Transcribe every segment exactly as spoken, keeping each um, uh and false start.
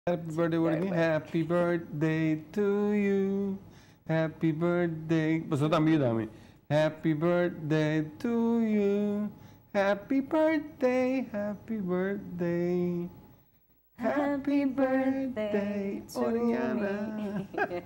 Happy birthday, Oriana. Happy birthday to you. Happy birthday. Basta também dá-me. Happy birthday to you. Happy birthday, happy birthday. Happy birthday, Oriana.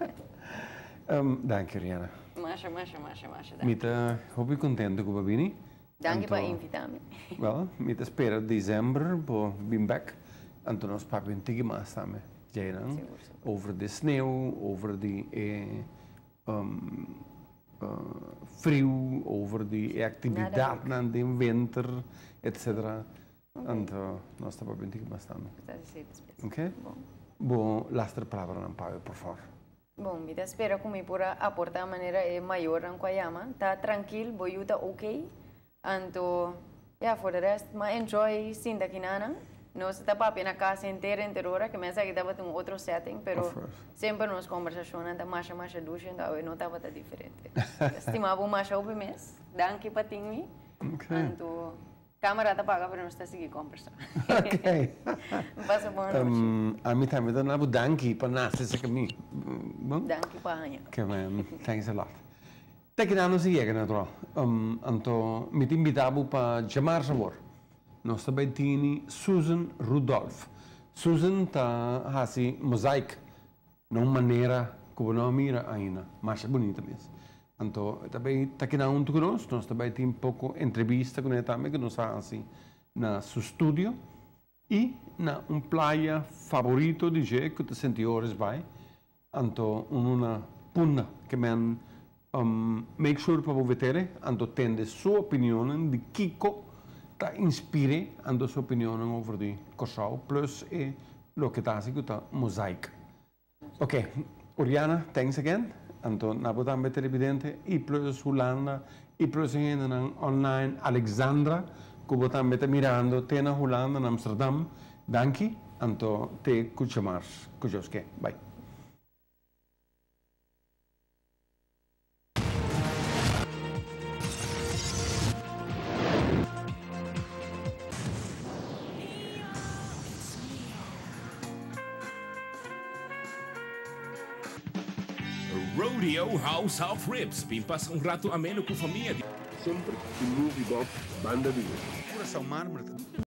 um, dank je, Oriana. Masha, masha, masha, masha. Mita, hoop ik content com o Babini. Dank je voor invitar-me. Wel, mita espera dezembro, bo bim back. Anto nós papo in tigi mas também. Jairan, over de sneeuw, over de eh, um, uh, frio, over de actividade na de winter, et cetera. Anto nós está papo in tigi mas também. Ok? Bom, lastra palavra não pago, por favor. Bom, me espera que me pura aportar a maneira é maior não quayama. Tá tranquilo, boiu tá ok. Anto, yeah, for the rest, ma enjoy sim daqui nana. Nós está papo na casa inteira, inteira, que pensa que estava em outro setting, pero sempre nos conversações da marcha, marcha, ducha, então não estava tão diferente. Estimava o marcha o mês, danke para ti, anto câmera tá paga para nós estar seguir conversar. Ok. Passa bom noite. A mim também dá nabo danke para nós, esse caminho. Bom? Danke para a Que bem, thanks a lot. Até que não se chega, natural. Um, anto me te invitava para chamar sabor. Nós também temos Susan Rudolph. Susan está assim, mosaic, não maneira como não mira ainda, mas é bonita mesmo. Então, também está aqui na um conosco, nós também temos um pouco entrevista com ele também, que nós fazemos assim, na seu estúdio. E na um praia favorito de jeito que te senti horas vai. Então, uma puna que me um, make sure para você ter, então tem sua opinião de Kiko, ta inspire ando sua opinião over the Kosovo plus e lo que está assim que tá mosaic. Ok, Oriana, thanks again. Anto na botan be televidente e plus Holanda e plus gente online Alexandra que botan be mirando tena Holanda na Amsterdam. Danke, anto te kuchamars kujoske. Bye. Rodeo House of Ribs. Pimpas um rato ameno com família. Sempre de movie box, banda de Coração mármore.